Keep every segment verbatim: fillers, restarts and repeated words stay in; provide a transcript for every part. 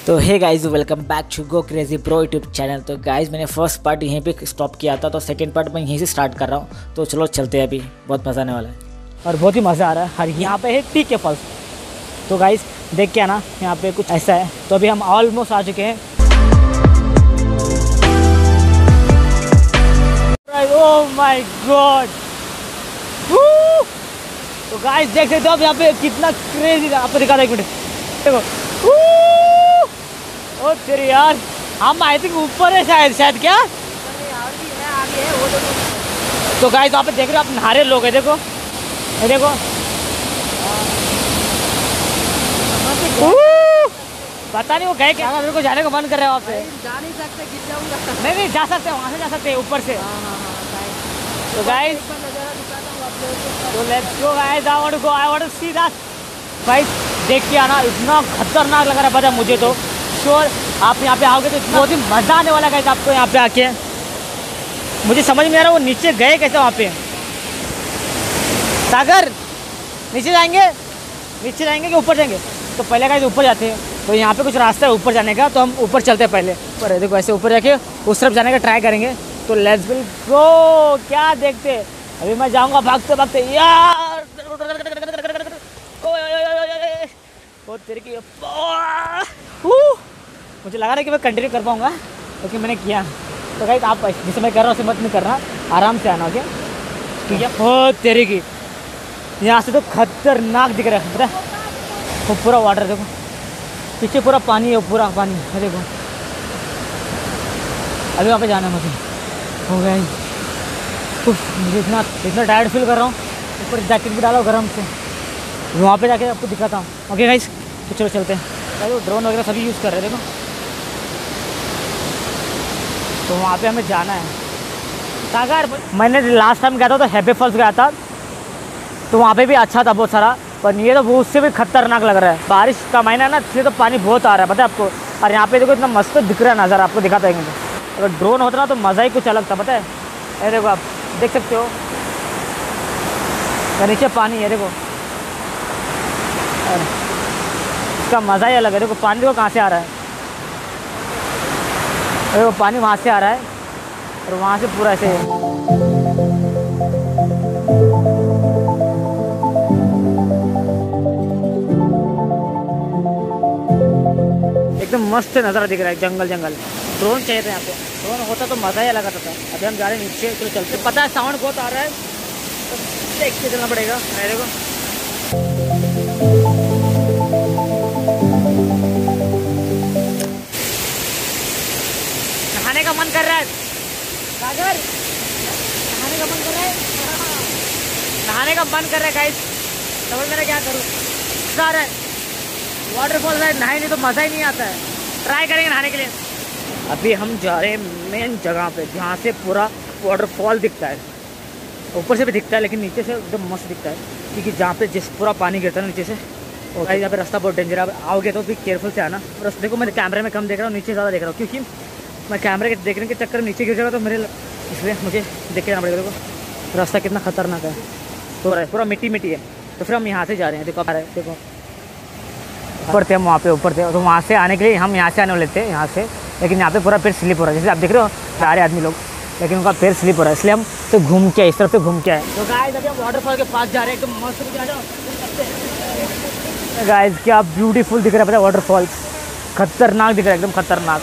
तो hey guys welcome back to go crazy bro YouTube channel. तो guys मैंने first part यहीं पे स्टॉप किया था, तो सेकंड पार्ट मैं यहीं से स्टार्ट कर रहा हूँ। तो चलो चलते हैं, अभी बहुत मज़ा आने वाला है और बहुत ही मज़ा आ रहा है। हर यहाँ पे है टी के फॉल्स। तो गाइज देख के आना, यहाँ पे कुछ ऐसा है। तो अभी हम ऑलमोस्ट आ चुके हैं। ओह माय गॉड, तो गाइस देख सकते हो आप यहाँ पे कितना क्रेजी। आपको दिखा दो एक मिनट, देखो। ओ तेरी यार, हम आई थिंक ऊपर है शायद शायद क्या आगे है वो। तो गाइस वहाँ पे देख रहे हो आप, नहारे लोग हैं। देखो ये देखो, पता नहीं वो गए क्या। मेरे को जाने का मन कर रहा है वहाँ पे। जा नहीं सकते, गिर जाऊंगा। नहीं नहीं जा सकते, वहाँ से जा सकते हैं ऊपर से। तो गाइस तो let's go guys, I want to go, I want to see that. Guys देख के आना, इतना खतरनाक लग रहा है पता मुझे। तो श्योर आप यहाँ पे आओगे तो इतना बहुत ही मज़ा आने वाला है आपको यहाँ पे आके। मुझे समझ में आ रहा है वो नीचे गए कैसे वहाँ पे। सागर नीचे जाएंगे, नीचे जाएंगे कि ऊपर जाएंगे? तो पहले गाइस ऊपर जाते हैं। तो यहाँ पे कुछ रास्ता है ऊपर जाने का, तो हम ऊपर चलते हैं पहले। पर देखो ऐसे ऊपर जाके उस तरफ जाने का ट्राई करेंगे। तो लेट्स गो, क्या देखते हैं। अभी मैं जाऊँगा भागते भागते यार। ओ तेरे की, मुझे लगा रहा कि मैं कंटिन्यू कर पाऊँगा, लेकिन तो मैंने किया। तो गाइस आप जिसे मैं कर रहा हूँ उसे मत नहीं करना, आराम से आना। ओके ठीक है। ओ तेरे की, यहाँ से तो खतरनाक दिख रहा है पता है। वो पूरा वाटर देखो, पीछे पूरा पानी है, पूरा पानी है देखो। अभी वहाँ पे जाना है मुझे। हो गया, मुझे इतना इतना टायर्ड फील कर रहा हूँ। ऊपर जैकेट भी डाला गर्म से, वहाँ पे जाके आपको दिखाता हूँ। ओके गाइस तो चलो चलते हैं। भाई वो ड्रोन वगैरह सभी यूज़ कर रहे हैं देखो। तो वहाँ पे हमें जाना है। सागर मैंने लास्ट टाइम गया था तो हैप्पी फॉल्स गया था, तो वहाँ पे भी अच्छा था बहुत सारा। पर ये तो वो उससे भी खतरनाक लग रहा है। बारिश का महीना है ना, इसलिए तो पानी बहुत आ रहा है पता है आपको। और यहाँ पे देखो इतना मस्त दिख रहा है नज़ारा, आपको दिखाता है। अगर ड्रोन होता ना तो मज़ा ही कुछ अलग था पता है। ये देखो आप देख सकते हो, नीचे पानी है देखो, इसका मज़ा ही अलग है। देखो पानी देखो कहाँ से आ रहा है, देखो पानी वहाँ से आ रहा है और वहाँ से पूरा ऐसे एकदम मस्त नज़ारा दिख रहा है, जंगल जंगल। ड्रोन चाहिए था यहाँ पे, ड्रोन होता तो मज़ा ही अलग आता था। अभी हम जा रहे हैं नीचे, तो चलते। पता है साउंड बहुत आ रहा है, तो देख के चलना पड़ेगा। मेरे को नहाने का मन कर रहा है सागर, नहाने का मन कर रहा है, नहाने का मन कर रहा है गाइस। समझ में क्या करूँ, मज़ा है वाटरफॉल है, नहाए नहीं तो मज़ा ही नहीं आता है। ट्राई करेंगे नहाने के लिए। अभी हम जा रहे हैं मेन जगह पे, जहाँ से पूरा वाटरफॉल दिखता है। ऊपर से भी दिखता है लेकिन नीचे से एकदम मस्त दिखता है, क्योंकि जहाँ पे जिस पूरा पानी गिरता है नीचे से। और गाइस यहाँ पे रास्ता बहुत डेंजर है, आओगे तो भी केयरफुल से आना। रास्ते देखो, मैं कैमरे में कम देख रहा हूँ, नीचे ज़्यादा देख रहा हूँ, क्योंकि मैं कैमरे के देखने के चक्कर में नीचे गिर जाएगा तो मेरे, इसलिए मुझे देख के आना पड़ेगा। देखो रास्ता कितना खतरनाक है, तो पूरा मिट्टी मिट्टी है। तो फिर हम यहाँ से जा रहे हैं, देखो आ रहे हैं, देखो ऊपर थे हम, वहाँ पे ऊपर थे। तो वहाँ से आने के लिए हम यहाँ से आने वाले थे, यहाँ से। लेकिन यहाँ पे पूरा पेड़ स्लिप हो रहा है, जैसे आप देख रहे हो सारे आदमी लोग, लेकिन उनका पेड़ स्लिप हो रहा है, इसलिए हम तो घूम के इस तरफ से घूम के आए। तो गाइस अभी हम वाटरफॉल के पास जा रहे हैं, एकदम मस्त जा जाओ। गाइस क्या ब्यूटीफुल दिख रहा है पता है वाटरफॉल, खतरनाक दिख रहा है, एकदम खतरनाक।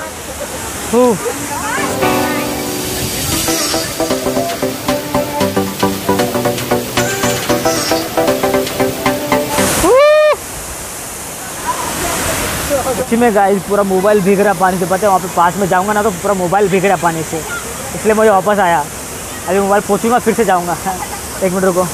सच्ची में गाइस पूरा मोबाइल भीग रहा है पानी से पता है। वहाँ पे पास में जाऊँगा ना तो पूरा मोबाइल भीग रहा है पानी से, इसलिए मुझे वापस आया। अभी मोबाइल पहुँचूँगा फिर से जाऊँगा। एक मिनट रुको।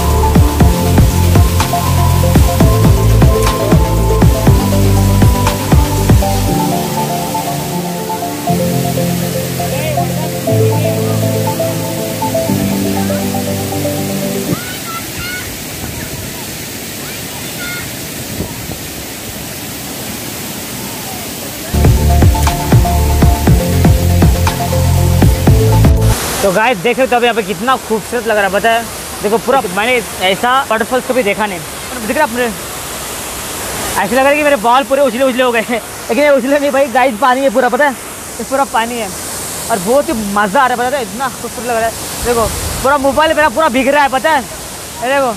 तो गाइस देख रहे हो, तो यहाँ पे कितना खूबसूरत लग रहा है पता है। देखो पूरा, मैंने ऐसा वाटरफॉल्स कभी देखा नहीं, दिख रहा है अपने ऐसे लग रहा है कि मेरे बाल पूरे उछले उछले हो गए हैं, लेकिन ये उछले नहीं भाई गाइस, पानी है पूरा, पता है ये पूरा पानी है और बहुत ही मज़ा आ रहा है, पता है इतना खूबसूरत लग रहा है। देखो पूरा मोबाइल मेरा पूरा भीग रहा है, पता है ये देखो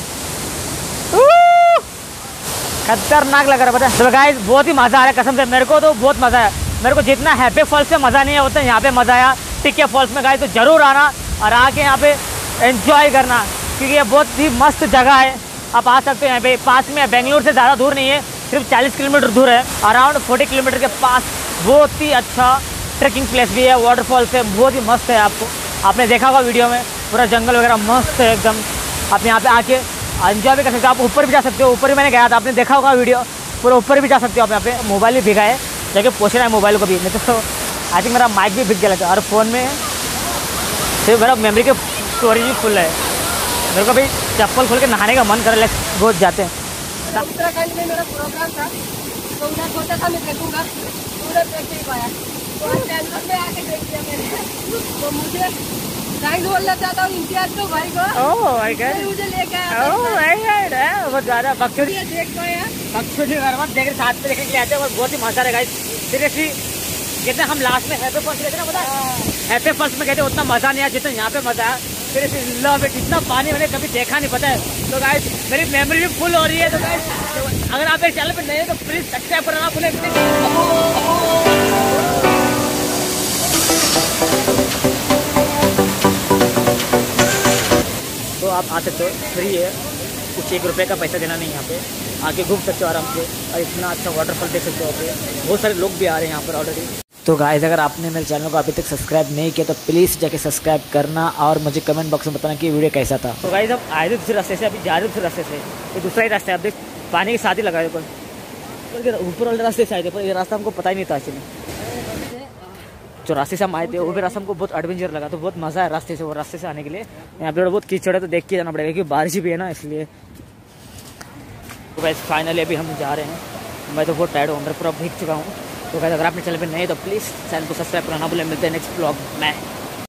खतरनाक लग रहा है, पता है। तो गाइस बहुत ही मज़ा आ रहा है कसम से, मेरे को तो बहुत मज़ा है। मेरे को जितना हैप्पी फॉल्स से मज़ा नहीं है उतना यहाँ पे मज़ा आया टिक्के फॉल्स में। गाइस तो ज़रूर आना और आके यहाँ पे एंजॉय करना, क्योंकि ये बहुत ही मस्त जगह है। आप आ सकते हो यहाँ पे, पास में है, बेंगलुरु से ज़्यादा दूर नहीं है, सिर्फ चालीस किलोमीटर दूर है, अराउंड चालीस किलोमीटर के पास। बहुत ही अच्छा ट्रैकिंग प्लेस भी है, वाटरफॉल से बहुत ही मस्त है। आपको आपने देखा होगा वीडियो में, पूरा जंगल वगैरह मस्त है एकदम। आप यहाँ पे आके एंजॉय भी कर सकते हो, आप ऊपर भी जा सकते हो, ऊपर भी मैंने गया था, आपने देखा होगा वीडियो, पूरा ऊपर भी जा सकते हो आप। यहाँ पे मोबाइल भी भिगा है, जाके पूछना है मोबाइल को भी, नहीं तो आई थिंक मेरा माइक भी भिग गया लगता है। और फ़ोन में सिर्फ मेरा मेमोरी के स्टोरेज भी फुल है। मेरे को भाई चप्पल खोल के नहाने का मन कर रहा है, बहुत जाते हैं। उत्तराखंड में मेरा प्रोग्राम था, तो उन्हें सोचा था मैं देखूंगा, पूरा देख नहीं पाया, तो आज बैंगलोर में आके देख लिया मैंने। तो मुझे थैंक्स बोलना चाहता हूँ इम्तियाज को, भाई को। ओह माय गॉड, मुझे लेके आया, ओह माय गॉड, बहुत ज़्यादा बकचोदी देख पाया, बकचोदी देख रहे, साथ में देखने के लिए आते हैं और बहुत ही मजा रहेगा। सीरियसली जितना हम लास्ट में हैप्पी फॉल्स गए थे ना, पता है हैप्पी फॉल्स में गए थे उतना मज़ा नहीं आया जितना यहाँ पे मज़ा आया। सीरियसली लव इट, इतना पानी मैंने कभी देखा नहीं, पता है। तो गाइस मेरी मेमोरी भी फुल हो रही है। तो गाइस अगर आप इस चैनल पर नए हो तो प्लीज़ सब्सक्राइब करना भूलें। तो आप आ सकते हो, फ्री है, कुछ एक रुपये का पैसा देना नहीं। यहाँ पे आके घूम सकते हो आराम से और इतना अच्छा वाटरफॉल देख सकते हो। यहाँ बहुत सारे लोग भी आ रहे हैं यहाँ पर ऑलरेडी। तो गाइस अगर आपने मेरे चैनल को अभी तक सब्सक्राइब नहीं किया तो प्लीज़ जाके सब्सक्राइब करना और मुझे कमेंट बॉक्स में बताना कि वीडियो कैसा था। तो गाइस अब आए थे दूसरे रास्ते से, अभी जा रहे दूसरे रास्ते से, ये दूसरा ही रास्ता है। अब देख पानी के साथ ही लगा है ऊपर, ऊपर वाले रास्ते से आए थे, पर ये रास्ता हमको पता ही नहीं था एक्चुअली। जो रास्ते से हम आए थे वो भी रास्ता हमको बहुत एडवेंचर लगा, तो बहुत मज़ा है रास्ते से, वो रास्ते से आने के लिए। यहाँ पे बहुत कीचड़ है तो देख के जाना पड़ेगा, क्योंकि बारिश भी है ना, इसलिए। तो गाइस फाइनली अभी हम जा रहे हैं, मैं तो बहुत टायर्ड हूँ, मैं पूरा भीग चुका हूँ। तो गाइस अगर आपने चैनल पे नए तो प्लीज़ चैनल को सब्सक्राइब करना भूलें। मिलते हैं नेक्स्ट ब्लॉग में।